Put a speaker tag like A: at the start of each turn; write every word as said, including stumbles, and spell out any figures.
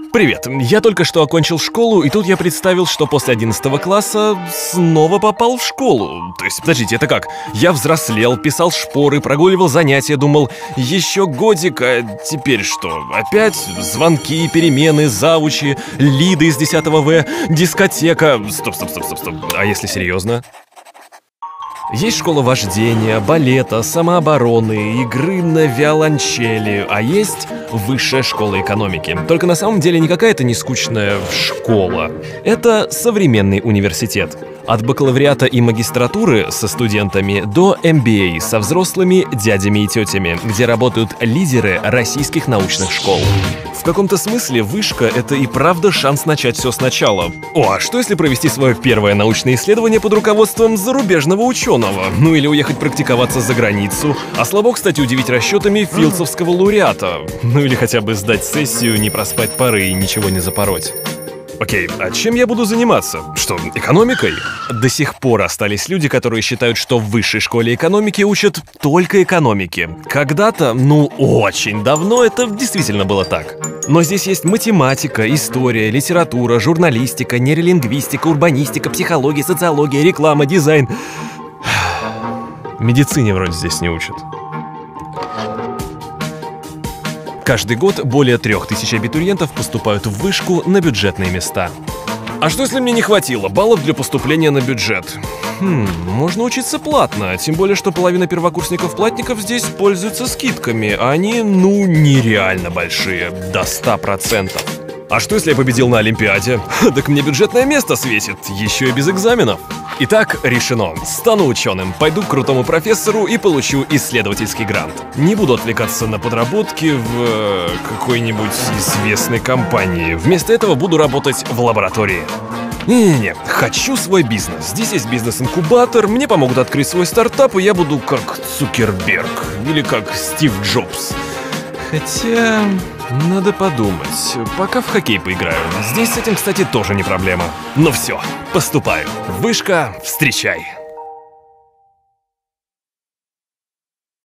A: Привет, я только что окончил школу, и тут я представил, что после одиннадцатого класса снова попал в школу. То есть, подождите, это как? Я взрослел, писал шпоры, прогуливал занятия, думал, еще годик, а теперь что? Опять звонки, перемены, завучи, лиды из десятого В, дискотека. Стоп, стоп, стоп, стоп, стоп. А если серьезно? Есть школа вождения, балета, самообороны, игры на виолончели, а есть высшая школа экономики. Только на самом деле никакая это не скучная школа. Это современный университет. От бакалавриата и магистратуры со студентами до эм би эй со взрослыми дядями и тетями, где работают лидеры российских научных школ. В каком-то смысле вышка — это и правда шанс начать все сначала. О, а что если провести свое первое научное исследование под руководством зарубежного ученого? Ну или уехать практиковаться за границу? А слабо, кстати, удивить расчетами филдсовского лауреата. Ну или хотя бы сдать сессию, не проспать пары и ничего не запороть. Окей, а чем я буду заниматься? Что, экономикой? До сих пор остались люди, которые считают, что в высшей школе экономики учат только экономике. Когда-то, ну очень давно, это действительно было так. Но здесь есть математика, история, литература, журналистика, нейролингвистика, урбанистика, психология, социология, реклама, дизайн. Медицине вроде здесь не учат. Каждый год более трех тысяч абитуриентов поступают в вышку на бюджетные места. А что если мне не хватило баллов для поступления на бюджет? Хм, можно учиться платно, тем более, что половина первокурсников-платников здесь пользуются скидками, а они, ну, нереально большие, до ста процентов. А что если я победил на Олимпиаде? Так мне бюджетное место светит, еще и без экзаменов. Итак, решено. Стану ученым, пойду к крутому профессору и получу исследовательский грант. Не буду отвлекаться на подработки в э, какой-нибудь известной компании. Вместо этого буду работать в лаборатории. Не-не-не, хочу свой бизнес. Здесь есть бизнес-инкубатор, мне помогут открыть свой стартап, и я буду как Цукерберг или как Стив Джобс. Хотя... надо подумать. Пока в хоккей поиграю. Здесь с этим, кстати, тоже не проблема. Ну все, поступаю. Вышка, встречай.